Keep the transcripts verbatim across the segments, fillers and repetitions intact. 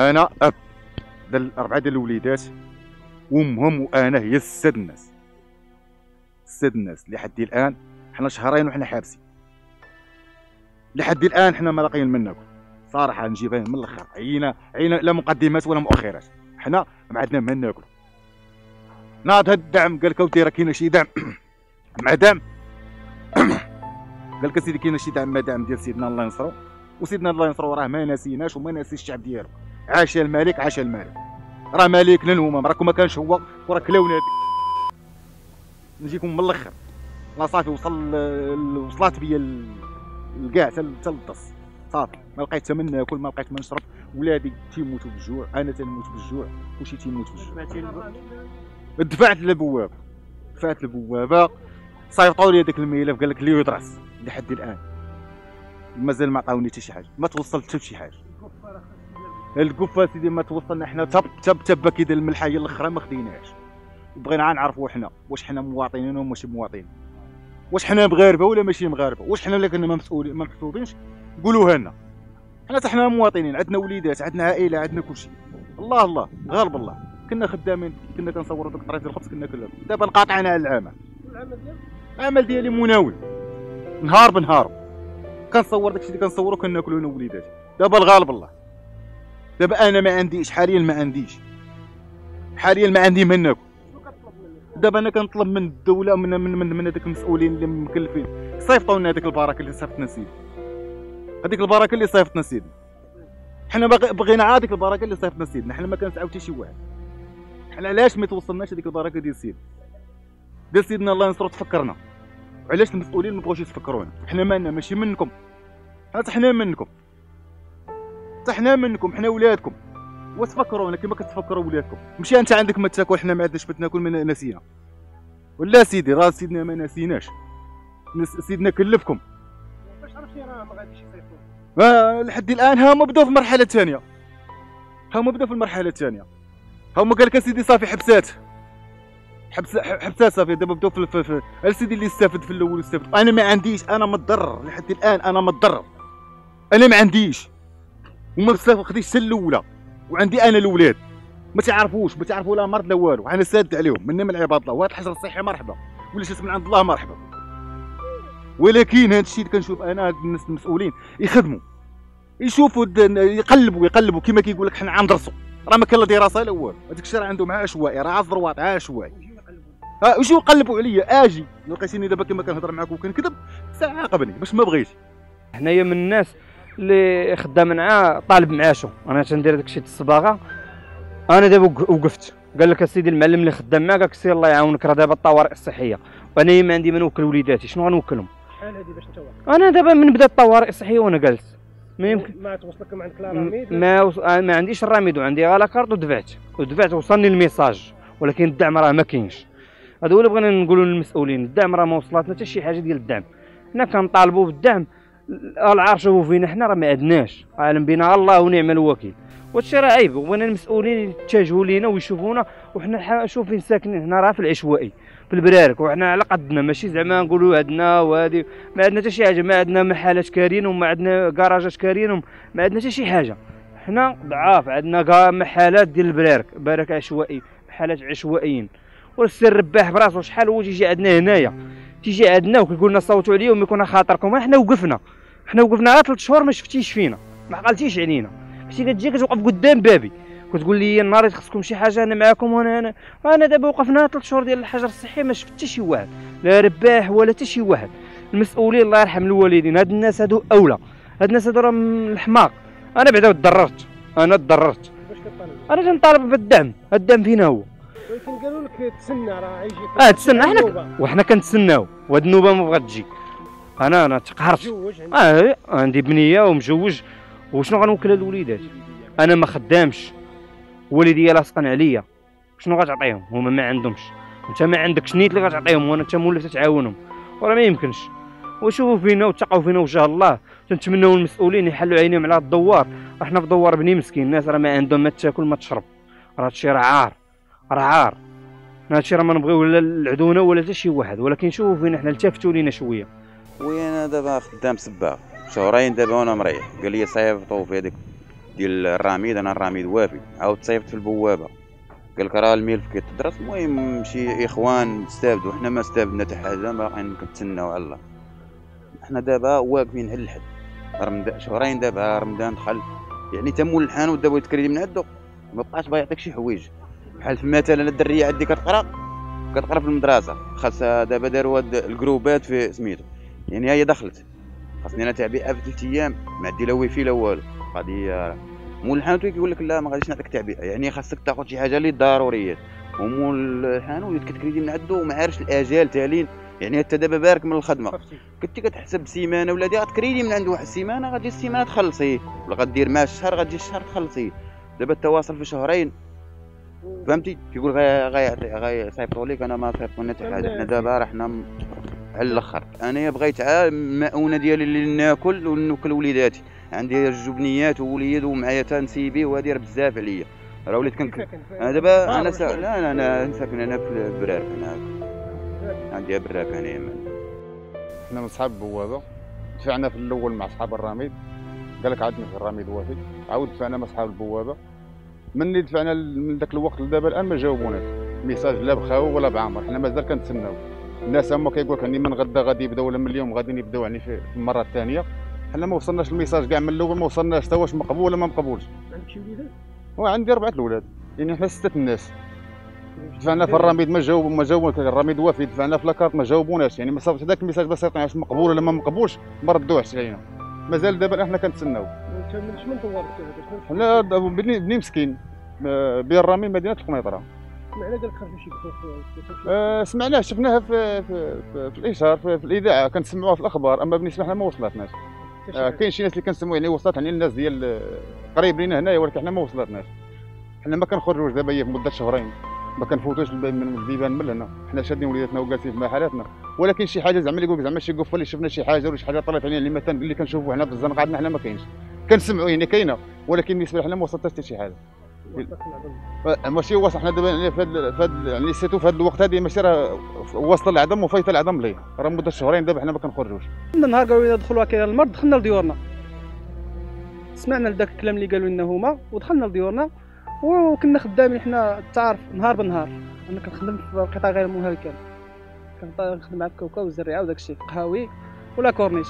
انا اب ديال اربعه ديال الوليدات وامهم، وانا هي السد الناس السد الناس لحد الان. حنا شهرين وحنا حابسين لحد الان، حنا ما لاقيين منكم صراحه. نجيبها من الاخر، عينا عينا لا مقدمات ولا مؤخرات، حنا ما عندنا ما ناكلوا. ناض هاد الدعم قال لك اودي راه كاين شي دعم مع دعم قال لك سيدي كاين شي دعم مع دعم ديال سيدنا الله ينصرو، وسيدنا الله ينصرو راه ما ناسيناش وما ناسي الشعب ديالو. عاش الملك عاش الملك، راه ملكنا الامم، راكم ما كانش هو وراه كلاونا. نجيكم من الاخر، لا صافي وصل وصلات بيا الكاع حتى للدص صافي. ما لقيت حتى من ناكل، ما لقيت ما نشرب، ولادي تيموتوا بالجوع، انا تنموت بالجوع، كلشي تيموت بالجوع. دفعت للبوابه دفعت للبوابه صيفطوا لي هذاك الملف، قال لك لي يدرس. لحد الان مازال ما عطاوني حتى شي حاجه، ما توصلت حتى شي حاجه. الكفه سيدي ما توصلنا، حنا تب تب تب كي ديال الملحه هي الاخرى ما خديناهاش. وبغينا نعرفوا حنا واش حنا مواطنين ولا ماشي مواطنين، واش حنا مغاربه ولا ماشي مغاربه، واش حنا اللي كنا ما مسؤولين ما محسوبينش قولوها لنا. حنا حتى حنا مواطنين، عندنا وليدات، عندنا عائله، عندنا كلشي. الله الله غالب الله. كنا خدامين، كنا كنصوروا ديك قطرات الخبز كنا كلهم. دابا انقطعنا على العمل. العمل ديالك؟ العمل ديالي مناول نهار بنهار، كنصور داكشي اللي كنصورو كناكلو انا ووليداتي. دابا الغالب الله. دابا انا ما عنديش حاليا، ما عنديش حاليا ما عندي ما ناكل. دابا انا كنطلب من الدوله، من من من, من هذوك المسؤولين اللي مكلفين صيفطوا لنا هذيك البركه اللي صيفطنا سيدي، هذيك البركه اللي صيفطنا سيدي. حنا بغينا عاد ديك البركه اللي صيفطنا سيدنا، حنا ما كنسعاو حتى شي واحد. حنا علاش ما توصلناش هذيك البركه ديال سيدنا ديال سيدنا الله ينصرو تفكرنا؟ وعلاش المسؤولين ما بغاوش يتفكرونا؟ حنا مالنا ماشي منكم، حنا حنا منكم، حتى حنا منكم، حنا ولادكم. وتفكرونا كيما كتفكروا ولادكم. مشي انت عندك ما تاكل، حنا ما عندناش ما ناكل، ما ناسينا ولا سيدي؟ راه سيدنا ما ناسيناش، سيدنا كلفكم. واش عرفتي راه ما غاديش يصيفطوا؟ لحد الان ها هما بداو في المرحله الثانيه، ها هما بداو في المرحله الثانيه. ها هما قال لك سيدي صافي حبسات حبس حبسات صافي. دابا بداو في, في, في سيدي اللي استفد في الاول استفد. انا ما عنديش، انا متضرر لحد الان، انا متضرر، انا ما عنديش وما خديتش حتى الاولى. وعندي انا الاولاد ما تعرفوش، ما تعرفوا لا مرض لا والو. انا ساد عليهم من من عباد الله. وهذا الحجر الصحي مرحبا، ولا شي من عند الله مرحبا. ولكن هذا الشيء اللي كنشوف انا الناس المسؤولين يخدموا، يشوفوا يقلبوا يقلبوا كما كيقول لك حنا غندرسوا. راه ما كان لا دراسه لا والو. هذاك الشيء راه عندهم عشوائي، راه عزروات عشوائي. ها يجيو يقلبوا عليا، اجي لقيتيني دابا كما كنهضر معاك وكنكذب ساعه عاقبني باش ما بغيتش. حنايا من الناس اللي خدام معاه طالب معاشو. انا تندير داكشي الصباغه. انا دابا وقفت، قال لك اسيدي المعلم اللي خدام معاك، قال لك سير الله يعاونك، راه دابا الطوارئ الصحيه وانا ما عندي ما نوكل وليداتي، شنو غنوكلهم؟ شحال هادي باش انت واقف؟ انا دابا من بدا الطوارئ الصحيه وانا جالس. ما يمكن ما توصلك من عندك لا رميد؟ ما وص... ما عنديش الرميد، وعندي غير لاكارت ودفعت ودفعت وصلني الميساج، ولكن الدعم راه ما كاينش. هذا هو اللي بغينا نقولوا للمسؤولين، الدعم راه ما وصلتنا حتى شي حاجه ديال الدعم. حنا كنطالبوا بالدعم، العار شوفوا فينا حنا راه ما عندناش، عالم بنا الله ونعم الوكيل. وهادشي راه عيب، وبغينا المسؤولين يتجهوا لينا ويشوفونا. وحنا شوفين ساكنين هنا راه في العشوائي في البرارك، وحنا على قدنا، ماشي زعما نقولوا عندنا وهادي ما عندنا حتى شي حاجه. ما عندنا محلات كارين وما عندنا كراجات كارين وما عندنا حتى شي حاجه. حنا ضعاف، عندنا محلات ديال البرارك، برارك عشوائي، محلات عشوائيين. والسي الرباح براسو شحال هو تيجي عندنا هنايا، تيجي عندنا وكيقول لنا صوتوا عليه وما يكون خاطركم. حنا وقفنا حنا وقفنا غير ثلاث شهور ما شفتيش فينا، ما عقلتيش علينا. ماشي كتجي كتوقف قدام بابي كتقول لي النهار خصكم شي حاجه انا معاكم. وانا انا انا دابا وقفنا ثلاث شهور ديال الحجر الصحي ما شفت حتى شي واحد، لا رباح ولا حتى شي واحد. المسؤولين الله يرحم الوالدين، هاد الناس هادو اولى، هاد الناس هادو راه من الحماق. انا بعدا تضررت، انا تضررت. باش كطالب؟ انا تنطالب بالدعم، الدعم فينا هو. ولكن قالوا لك تسنى راه غيجيك. اه تسنى، حنا وحنا كنتسناو، وهاد النوبه ما بغات تجي. انا انا تقهرت. اه عندي بنيه ومجوج، وشنو غنوكل هاد الوليدات؟ انا ما خدامش، والديا لاصقين عليا، شنو غتعطيهم؟ هما ما عندهمش. انت ما عندكش نيت اللي غتعطيهم، وانا انت مولف تتعاونهم، وراه ما يمكنش. وشوفوا فينا وتقوا فينا وجه الله. تنتمنوا المسؤولين يحلوا عينيهم على الدوار. احنا في دوار بني مسكين، الناس راه ما عندهم ما تاكل ما تشرب. راه هادشي راه عار، راه عار. هادشي راه ما نبغيو لا العدونا ولا حتى شي واحد، ولكن شوفوا فينا حنا، التفتوا لينا شويه. وي انا دابا خدام سباغ شهرين دابا وانا مريح. قال لي صيفطوا في هذيك ديال الرميد، انا الرميد وافي، عاود تصيفط في البوابه قال لك راه الملف كيتدرس. المهم شي اخوان استافدوا، حنا ما استافدنا حتى حاجه، باقيين كنتسناو على الله. حنا دابا واقفين على الحد، رمضان شهرين دابا، رمضان دخل، يعني تمول الحانوت دابا يتكريدي من عندو، ما بقاش باغي يعطيك شي حوايج. بحال مثلا الدريه عندي كتقرا كتقرا في المدرسه، خاصها دابا داروا هاد الجروبات في سميتو، يعني هي دخلت خاصني انا تعبئه في ثلاث ايام، ما عندي لا ويفي لا والو. قضيه مول الحانوت كيقول لك لا ما غاديش نعطيك تعبئه، يعني خاصك تاخذ شي حاجه اللي ضروريه، ومول الحانوت كتكريدي من عندو وما عارفش الاجال تالين. يعني حتى دابا بارك من الخدمه كنتي كتحسب سيمانه ولا دي غتكريدي من عند واحد السيمانه، غتجي السيمانه تخلصيه، ولا غدير مع الشهر غتجي الشهر تخلصيه. دابا التواصل في شهرين فهمتي، كيقول غيعطي غيصيفطوا لك، انا ما صيفطوا لنا حتى حاجه. حنا دابا راه حنا على الاخر. انا بغيت عا المؤونه ديالي اللي ناكل ونوكل وليداتي، عندي الجبنيات ووليد ومعايا تنسيبي وهادي راه بزاف عليا، راه وليت كنك انا دابا انا سا... لا لا انا ساكن انا في البراك، انا عندي براك انا. حنا من صحاب البوابه دفعنا في الاول مع صحاب الرميد، قال لك عندنا في الرميد وافي، عاود دفعنا مع صحاب البوابه. مني دفعنا من ذاك الوقت لدابا الان ما جاوبوناش ميساج لا بخاو ولا بعمر، حنا مازال كنتسناو. الناس هما كيقول لك اني من غدا غادي يبداو ولا من اليوم غادي يبداو يعني في المره الثانيه. حنا ما وصلناش الميساج كاع من الاول، ما وصلناش حتى واش مقبول ولا ما مقبولش. عندك شي وليدات؟ وعندي اربعه الاولاد، يعني حنا سته الناس. دفعنا في الرميد ما جاوبوا ما جاوبوا الرميد وافي، دفعنا في لاكارت ما جاوبوناش، يعني ما صافش هذاك الميساج باش يعطينا واش مقبول ولا ما مقبولش، ما ردوهش علينا. مازال دابا حنا كنتسناو. وانت من شمن طورت هذا؟ حنا بني بني مسكين بين الرميد مدينه القنيطره. سمعنا قال لك خرجوا شي بحوث. أه سمعناه شفناها في في, في, في الاشهار في, في الاذاعه، كنسمعوها في الاخبار، اما بالنسبه لنا ما وصلتناش. أه كاين شي ناس اللي كنسمعوا يعني وصلت يعني الناس ديال قريب لينا هنايا، ولكن حنا ما وصلتناش. حنا ما كنخرجوش دابا هي في مده شهرين، ما كنفوتوش من البيبان من هنا، حنا شادين وليداتنا وجالسين في محلاتنا. ولكن شي حاجه زعما اللي يقول زعما شي قفه اللي شفنا شي حاجه ولا شي حاجه طلعت علينا اللي مثلا اللي كنشوفوا هنا في الزنقه عندنا حنا ما كاينش، كنسمعوا يعني كاينه، ولكن بالنسبه لنا ما وصلتش حتى شي حاجه. ماشي واصل حنا دابا في هذا يعني سيتو في هذا الوقت هذه ماشي راه واصله العظم وفايته العظم ليه، راه مده شهرين دابا حنا ما كنخرجوش. النهار قالوا لنا دخلوا كاين المرض، دخلنا لديورنا، سمعنا لذاك الكلام اللي قالوا لنا هما ودخلنا لديورنا، وكنا خدامين حنا تعرف نهار بنهار. انا كنخدم في القطاع غير المهلكل، كنخدم مع الكاوكا والزريعه وداك الشيء، قهاوي ولا كورنيش.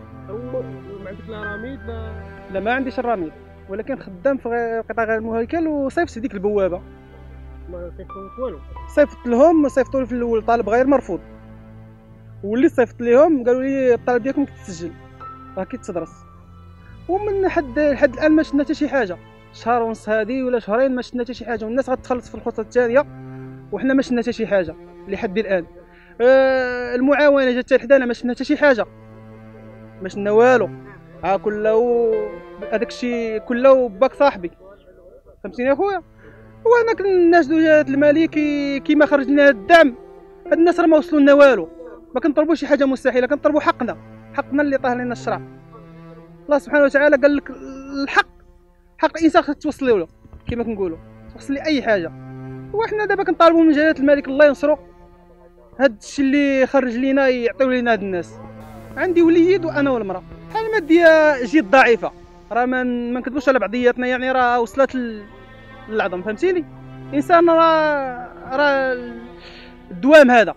ما عندك لا رميد لا لا ما عنديش الرميد، ولكن خدام في القطاع غير المهلكل، وصيفط في ديك البوابه. ما صيفطوا والو؟ صيفط لهم، صيفطوا لي في الاول طالب غير مرفوض، واللي صيفط ليهم قالوا لي الطلب ديالكم كيتسجل راه كيتدرس. ومن حد لحد الان ما شفنا حتى شي حاجه، شهر ونص هادي ولا شهرين ما شفنا حتى شي حاجه، والناس غتخلص في الخطه الثانيه وحنا ما شفنا حتى شي حاجه لحد الان. أه المعاونه جات حتى لحدانا ما شفنا حتى شي حاجه، ما شفنا والو. ها كله هذاك الشيء كله باك صاحبي، فهمتيني اخويا. وانا كناشدو جهه المالي كي كيما خرج لنا الدعم، هاد الناس راه ما وصلوا لنا والو. ما كنطلبوا شي حاجه مستحيله، كنطلبوا حقنا، حقنا اللي طاه لنا الشرع. الله سبحانه وتعالى قال لك الحق، حق الانسان خصك توصل له كيما كنقولوا، توصل لي اي حاجه. وحنا دابا كنطالبوا من جلاله الملك الله ينصرو هاد الشيء اللي خرج لينا، يعطيو لينا هاد الناس. عندي وليد وانا والمراه، الحاله الماديه جد ضعيفه، راه ما ما نكذبوش على بعضياتنا، يعني راه وصلت للعظم، فهمتيني. الانسان راه راه الدوام هذا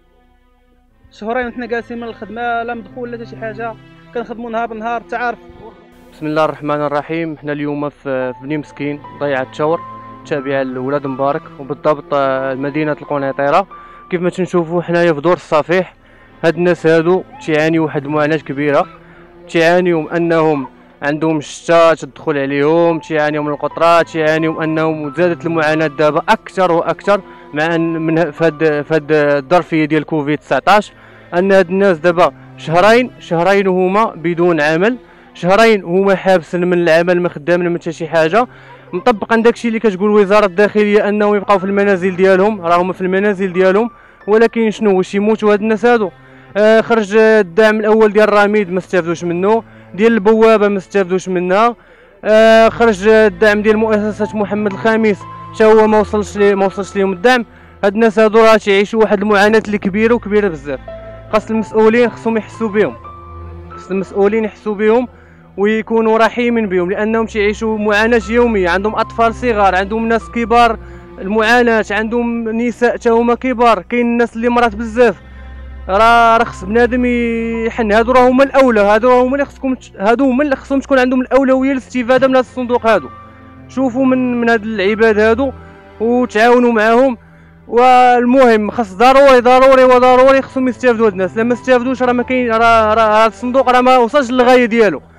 شهرين حنا جالسين من الخدمه، لا مدخول لا حتى شي حاجه، كنخدموا نهار بنهار تعرف. بسم الله الرحمن الرحيم. حنا اليوم في بني مسكين ضيعة شور تابعة لولاد مبارك، وبالضبط مدينة القنيطرة. كيف ما تنشوفوا حنايا في دور الصفيح، هاد الناس هادو تيعانيو واحد المعاناة كبيرة، تيعانيو انهم عندهم الشتا تدخل عليهم، تيعانيو من القطرة، تيعانيو انهم زادت المعاناة دابا اكثر واكثر مع ان من فهاد فهاد الظرفية ديال كوفيد تسعطاش، ان هاد الناس دابا شهرين شهرين وهما بدون عمل، شهرين هما حابسين من العمل، ما خدامين من حتى شي حاجه، مطبقا داكشي اللي كتقول وزاره الداخليه انهم يبقاو في المنازل ديالهم، راهم في المنازل ديالهم. ولكن شنو واش يموتوا هاد الناس هادو؟ آه خرج الدعم الاول ديال الرميد ما استافدوش منه، ديال البوابه ما استافدوش منها، آه خرج الدعم ديال مؤسسه محمد الخامس حتى هو ما وصلش ليه ما وصلش ليهم الدعم. هاد الناس هادو راه تيعيشوا واحد المعاناه اللي كبيره وكبيره بزاف. خاص المسؤولين خصهم يحسوا بهم، خاص المسؤولين يحسوا بهم ويكونوا رحيمين بهم، لانهم تيعيشوا معاناه يوميه، عندهم اطفال صغار، عندهم ناس كبار المعاناه، عندهم نساء حتى هما كبار، كاين الناس اللي مرات بزاف. راه راه خص بنادم يحن. هادو راه هما الاولى، هادو راه هما اللي خصكم، هادو هما اللي خصهم تكون عندهم الاولويه للاستفاده من هذا الصندوق هادو. شوفوا من من هاد العباد هادو وتعاونوا معاهم. والمهم خاص ضروري ضروري وضروري خصهم يستافدوا هاد الناس، لما استافدوش راه ما كاين، راه راه الصندوق راه ما وصلش للغايه ديالو.